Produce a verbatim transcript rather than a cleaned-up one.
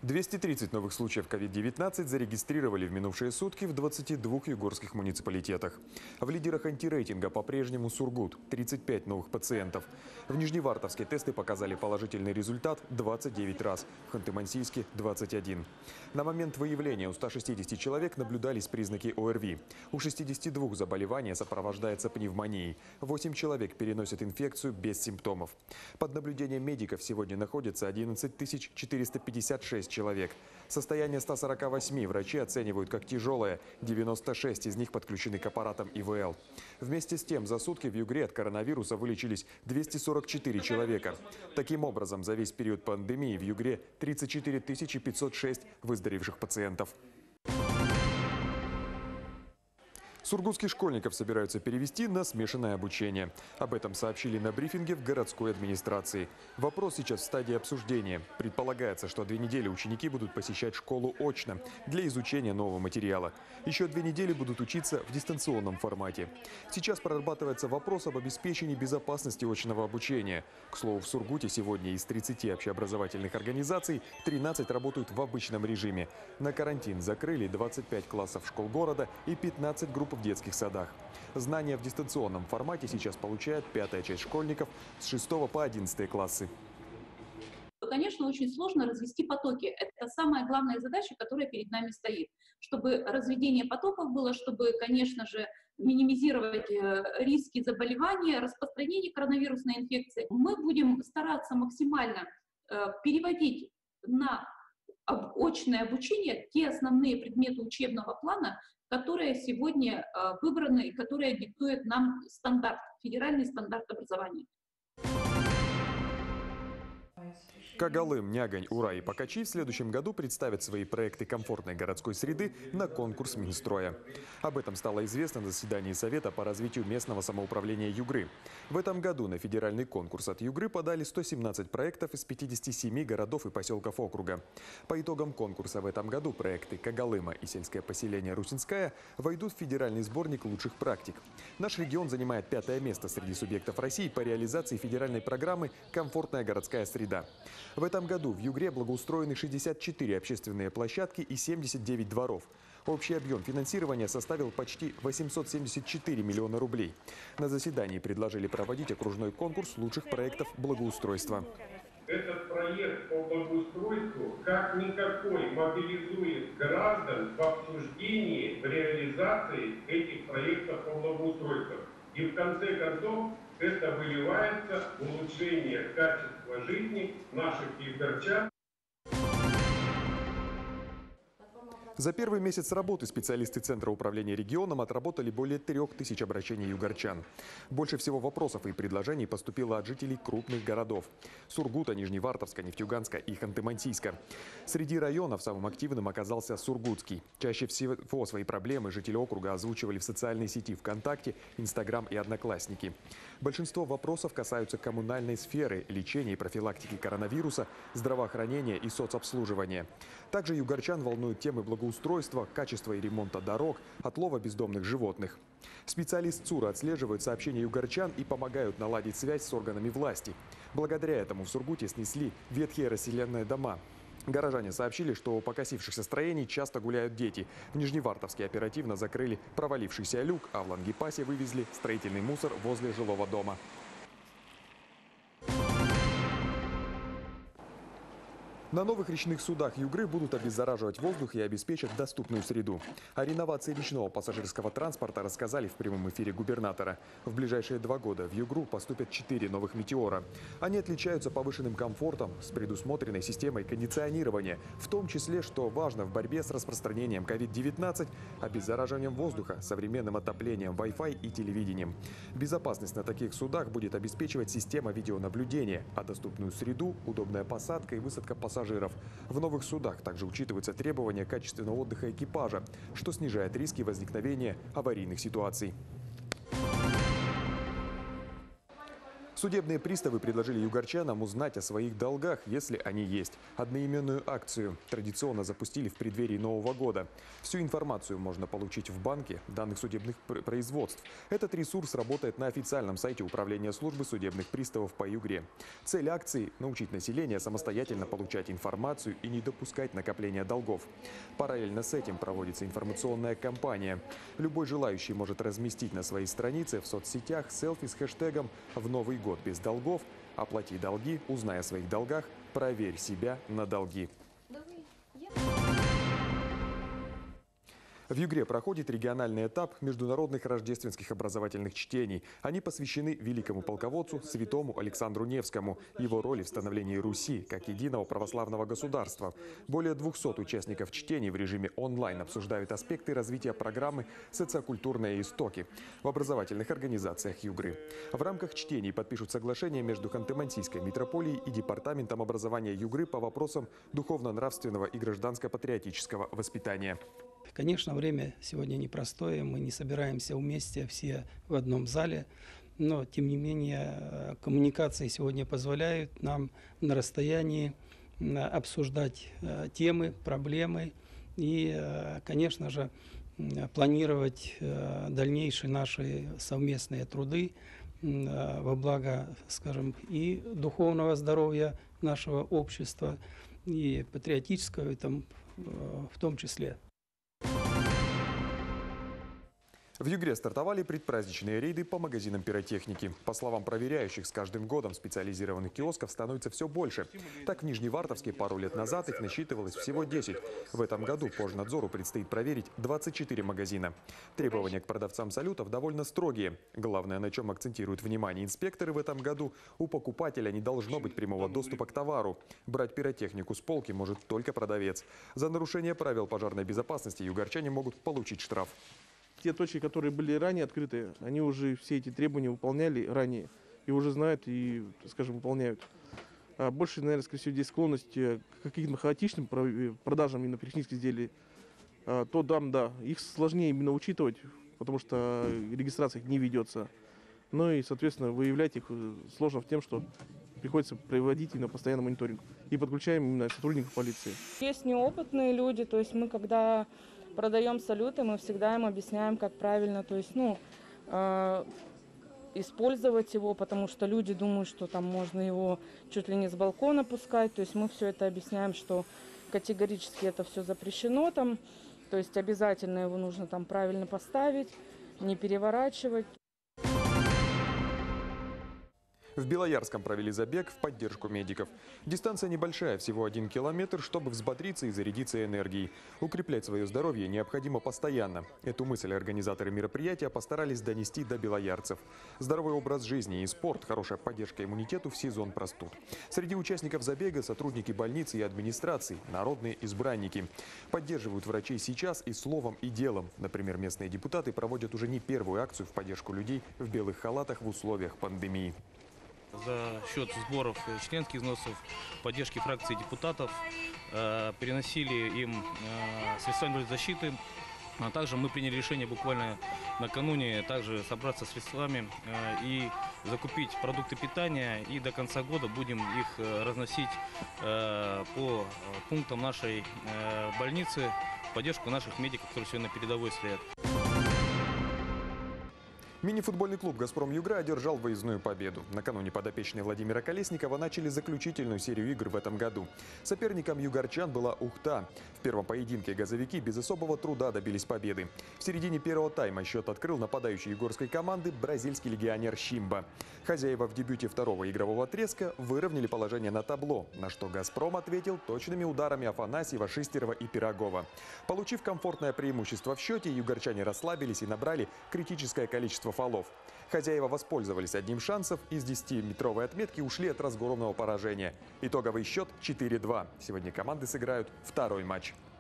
двести тридцать новых случаев ковид девятнадцать зарегистрировали в минувшие сутки в двадцати двух югорских муниципалитетах. В лидерах антирейтинга по-прежнему Сургут – тридцать пять новых пациентов. В Нижневартовске тесты показали положительный результат двадцать девять раз, в Ханты-Мансийске – двадцать один. На момент выявления у ста шестидесяти человек наблюдались признаки ОРВИ. У шестидесяти двух заболевание сопровождается пневмонией. восемь человек переносят инфекцию без симптомов. Под наблюдением медиков сегодня находится одиннадцать тысяч четыреста пятьдесят шесть человек. Состояние ста сорока восьми врачи оценивают как тяжелое. девяносто шесть из них подключены к аппаратам И В Л. Вместе с тем, за сутки в Югре от коронавируса вылечились двести сорок четыре человека. Таким образом, за весь период пандемии в Югре тридцать четыре тысячи пятьсот шесть выздоровевших пациентов. Сургутских школьников собираются перевести на смешанное обучение. Об этом сообщили на брифинге в городской администрации. Вопрос сейчас в стадии обсуждения. Предполагается, что две недели ученики будут посещать школу очно для изучения нового материала. Еще две недели будут учиться в дистанционном формате. Сейчас прорабатывается вопрос об обеспечении безопасности очного обучения. К слову, в Сургуте сегодня из тридцати общеобразовательных организаций тринадцать работают в обычном режиме. На карантин закрыли двадцать пять классов школ города и пятнадцать групп в детских садах. Знания в дистанционном формате сейчас получает пятая часть школьников с шестого по одиннадцатый классы. Конечно, очень сложно развести потоки. Это самая главная задача, которая перед нами стоит. Чтобы разведение потоков было, чтобы, конечно же, минимизировать риски заболевания, распространения коронавирусной инфекции. Мы будем стараться максимально переводить на очное обучение те основные предметы учебного плана, которые сегодня выбраны и которые диктует нам стандарт, федеральный стандарт образования. Когалым, Нягань, Ура и Покачи в следующем году представят свои проекты комфортной городской среды на конкурс Минстроя. Об этом стало известно на заседании Совета по развитию местного самоуправления Югры. В этом году на федеральный конкурс от Югры подали сто семнадцать проектов из пятидесяти семи городов и поселков округа. По итогам конкурса в этом году проекты Когалыма и сельское поселение Русинская войдут в федеральный сборник лучших практик. Наш регион занимает пятое место среди субъектов России по реализации федеральной программы «Комфортная городская среда». В этом году в Югре благоустроены шестьдесят четыре общественные площадки и семьдесят девять дворов. Общий объем финансирования составил почти восемьсот семьдесят четыре миллиона рублей. На заседании предложили проводить окружной конкурс лучших проектов благоустройства. Этот проект по благоустройству как никакой мобилизует граждан в обсуждении, в реализации этих проектов по благоустройству. И в конце концов это выливается в улучшение качества жизни наших югорчан. За первый месяц работы специалисты Центра управления регионом отработали более трех тысяч обращений югорчан. Больше всего вопросов и предложений поступило от жителей крупных городов – Сургута, Нижневартовска, Нефтьюганска и Ханты-Мансийска. Среди районов самым активным оказался Сургутский. Чаще всего свои проблемы жители округа озвучивали в социальной сети ВКонтакте, Инстаграм и Одноклассники. Большинство вопросов касаются коммунальной сферы, лечения и профилактики коронавируса, здравоохранения и соцобслуживания. Также югорчан волнуют темы благоустройства, качества и ремонта дорог, отлова бездомных животных. Специалист ЦУРа отслеживают сообщения югорчан и помогают наладить связь с органами власти. Благодаря этому в Сургуте снесли ветхие расселенные дома. Горожане сообщили, что у покосившихся строений часто гуляют дети. В Нижневартовске оперативно закрыли провалившийся люк, а в Лангепасе вывезли строительный мусор возле жилого дома. На новых речных судах Югры будут обеззараживать воздух и обеспечат доступную среду. О реновации речного пассажирского транспорта рассказали в прямом эфире губернатора. В ближайшие два года в Югру поступят четыре новых «Метеора». Они отличаются повышенным комфортом с предусмотренной системой кондиционирования, в том числе, что важно в борьбе с распространением ковид девятнадцать, обеззараживанием воздуха, современным отоплением, Wi-Fi и телевидением. Безопасность на таких судах будет обеспечивать система видеонаблюдения, а доступную среду – удобная посадка и высадка пассажиров. В новых судах также учитываются требования качественного отдыха экипажа, что снижает риски возникновения аварийных ситуаций. Судебные приставы предложили югорчанам узнать о своих долгах, если они есть. Одноименную акцию традиционно запустили в преддверии Нового года. Всю информацию можно получить в банке данных судебных производств. Этот ресурс работает на официальном сайте Управления службы судебных приставов по Югре. Цель акции – научить население самостоятельно получать информацию и не допускать накопления долгов. Параллельно с этим проводится информационная кампания. Любой желающий может разместить на своей странице в соцсетях селфи с хэштегом «В Новый год без долгов», «Оплати долги», «Узнай о своих долгах», «Проверь себя на долги». В Югре проходит региональный этап международных рождественских образовательных чтений. Они посвящены великому полководцу святому Александру Невскому, его роли в становлении Руси как единого православного государства. Более двухсот участников чтений в режиме онлайн обсуждают аспекты развития программы «Социокультурные истоки» в образовательных организациях Югры. В рамках чтений подпишут соглашение между Ханты-Мансийской митрополией и Департаментом образования Югры по вопросам духовно-нравственного и гражданско-патриотического воспитания. Конечно, время сегодня непростое, мы не собираемся вместе все в одном зале, но, тем не менее, коммуникации сегодня позволяют нам на расстоянии обсуждать темы, проблемы и, конечно же, планировать дальнейшие наши совместные труды во благо, скажем, и духовного здоровья нашего общества, и патриотического в том, в том числе. В Югре стартовали предпраздничные рейды по магазинам пиротехники. По словам проверяющих, с каждым годом специализированных киосков становится все больше. Так, в Нижневартовске пару лет назад их насчитывалось всего десять. В этом году Пожнадзору предстоит проверить двадцать четыре магазина. Требования к продавцам салютов довольно строгие. Главное, на чем акцентируют внимание инспекторы в этом году, у покупателя не должно быть прямого доступа к товару. Брать пиротехнику с полки может только продавец. За нарушение правил пожарной безопасности югорчане могут получить штраф. Те точки, которые были ранее открыты, они уже все эти требования выполняли ранее. И уже знают и, скажем, выполняют. А больше, наверное, скорее всего, здесь склонность к каким-то хаотичным продажам именно пиротехнических изделий. А, то там, да, их сложнее именно учитывать, потому что регистрация их не ведется. Ну и, соответственно, выявлять их сложно в тем, что приходится проводить именно постоянный мониторинг. И подключаем именно сотрудников полиции. Есть неопытные люди, то есть мы, когда продаем салюты, мы всегда им объясняем, как правильно, то есть, ну, э, использовать его, потому что люди думают, что там можно его чуть ли не с балкона пускать. То есть мы все это объясняем, что категорически это все запрещено там, то есть обязательно его нужно там правильно поставить, не переворачивать. В Белоярском провели забег в поддержку медиков. Дистанция небольшая, всего один километр, чтобы взбодриться и зарядиться энергией. Укреплять свое здоровье необходимо постоянно. Эту мысль организаторы мероприятия постарались донести до белоярцев. Здоровый образ жизни и спорт – хорошая поддержка иммунитету в сезон простуд. Среди участников забега сотрудники больницы и администрации, народные избранники. Поддерживают врачей сейчас и словом, и делом. Например, местные депутаты проводят уже не первую акцию в поддержку людей в белых халатах в условиях пандемии. За счет сборов членских взносов, поддержки фракции депутатов э, переносили им э, средства инвалидной защиты. А также мы приняли решение буквально накануне также собраться с средствами э, и закупить продукты питания. И до конца года будем их э, разносить э, по пунктам нашей э, больницы в поддержку наших медиков, которые сегодня на передовой стоят. Мини-футбольный клуб «Газпром Югра» одержал выездную победу. Накануне подопечные Владимира Колесникова начали заключительную серию игр в этом году. Соперником югорчан была Ухта. В первом поединке газовики без особого труда добились победы. В середине первого тайма счет открыл нападающий югорской команды бразильский легионер Щимба. Хозяева в дебюте второго игрового отрезка выровняли положение на табло, на что «Газпром» ответил точными ударами Афанасьева, Шистерова и Пирогова. Получив комфортное преимущество в счете, югорчане расслабились и набрали критическое количество фолов. Хозяева воспользовались одним шансом и с десятиметровой отметки ушли от разгромного поражения. Итоговый счет четыре-два. Сегодня команды сыграют второй матч.